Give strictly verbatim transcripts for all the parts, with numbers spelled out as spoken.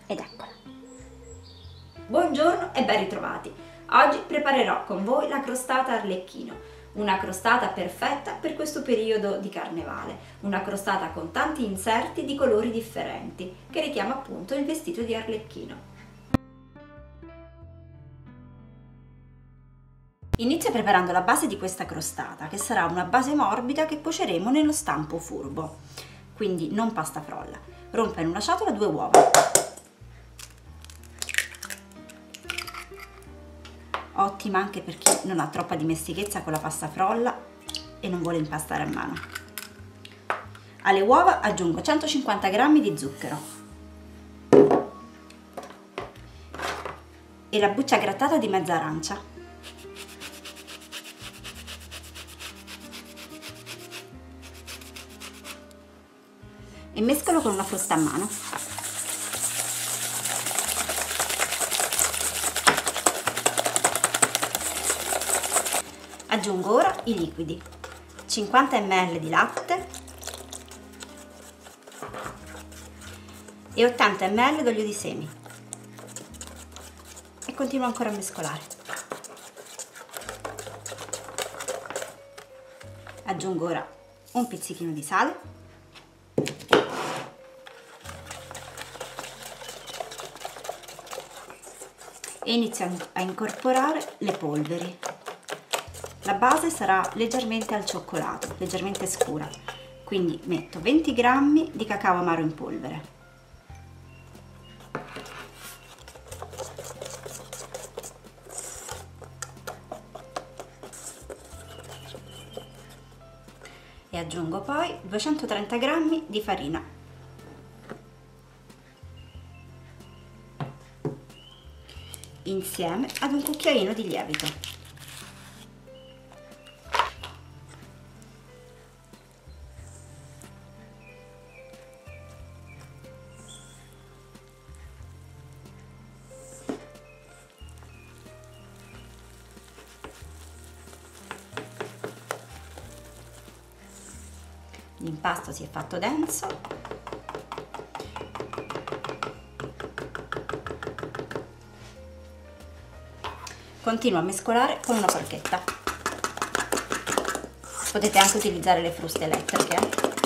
ed eccola. Buongiorno e ben ritrovati. Oggi preparerò con voi la crostata arlecchino, una crostata perfetta per questo periodo di carnevale, una crostata con tanti inserti di colori differenti che richiama appunto il vestito di arlecchino. Inizio preparando la base di questa crostata, che sarà una base morbida che cuoceremo nello stampo furbo, quindi non pasta frolla. Rompo in una ciotola due uova. Ottima anche per chi non ha troppa dimestichezza con la pasta frolla e non vuole impastare a mano. Alle uova aggiungo centocinquanta grammi di zucchero e la buccia grattata di mezza arancia. E mescolo con una frusta a mano. Aggiungo ora i liquidi, cinquanta millilitri di latte e ottanta millilitri d'olio di semi e continuo ancora a mescolare. Aggiungo ora un pizzichino di sale e inizio a incorporare le polveri. La base sarà leggermente al cioccolato, leggermente scura, quindi metto venti grammi di cacao amaro in polvere, e aggiungo poi duecentotrenta grammi di farina. Insieme ad un cucchiaino di lievito. L'impasto si è fatto denso. Continuo a mescolare con una forchetta. Potete anche utilizzare le fruste elettriche.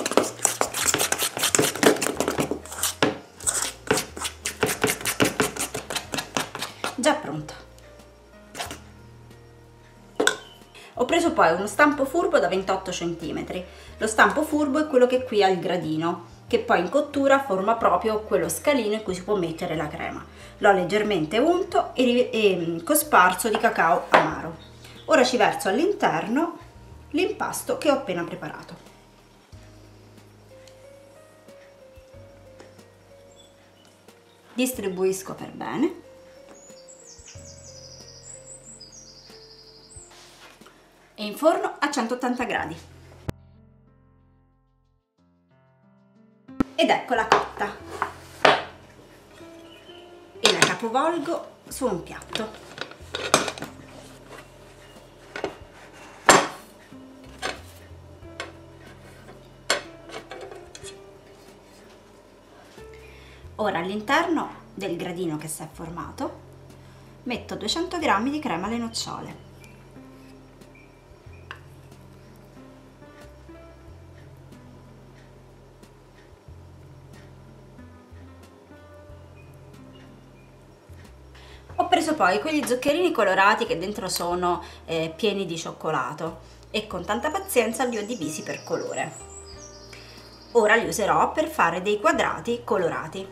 Già pronto. Ho preso poi uno stampo furbo da ventotto centimetri. Lo stampo furbo è quello che qui ha il gradino, che poi in cottura forma proprio quello scalino in cui si può mettere la crema. L'ho leggermente unto e, e cosparso di cacao amaro. Ora ci verso all'interno l'impasto che ho appena preparato. Distribuisco per bene e in forno a centottanta gradi. Ed eccola cotta. E la capovolgo su un piatto. Ora all'interno del gradino che si è formato metto duecento grammi di crema alle nocciole. Ho preso poi quegli zuccherini colorati che dentro sono eh, pieni di cioccolato e con tanta pazienza li ho divisi per colore. Ora li userò per fare dei quadrati colorati.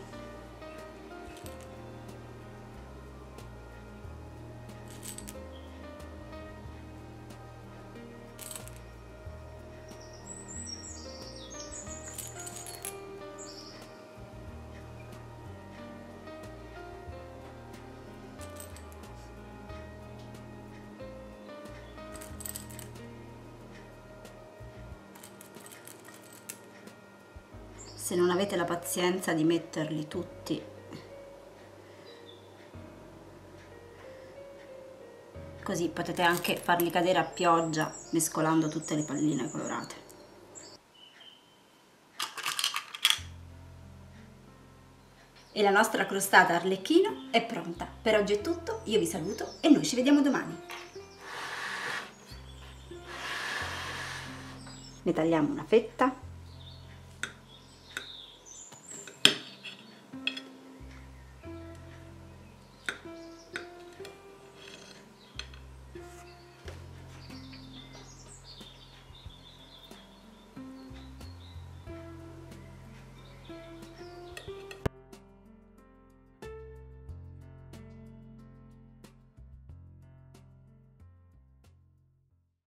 Se non avete la pazienza di metterli tutti così potete anche farli cadere a pioggia mescolando tutte le palline colorate. E la nostra crostata arlecchino è pronta. Per oggi è tutto, io vi saluto e noi ci vediamo domani. Ne tagliamo una fetta.